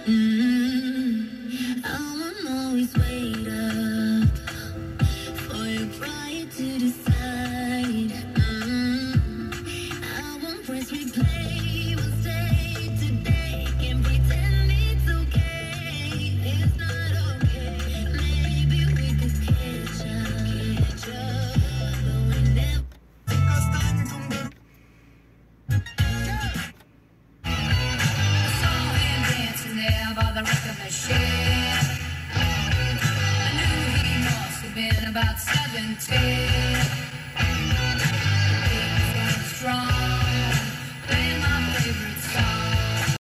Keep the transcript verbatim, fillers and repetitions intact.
Mm, I won't always wait up for your pride to decide. Mm, I won't press replay. We'll stay today. Can't pretend it's okay. It's not okay. Maybe we could catch up, catch up, but we never. By the record machine, I knew he must have been about seventeen.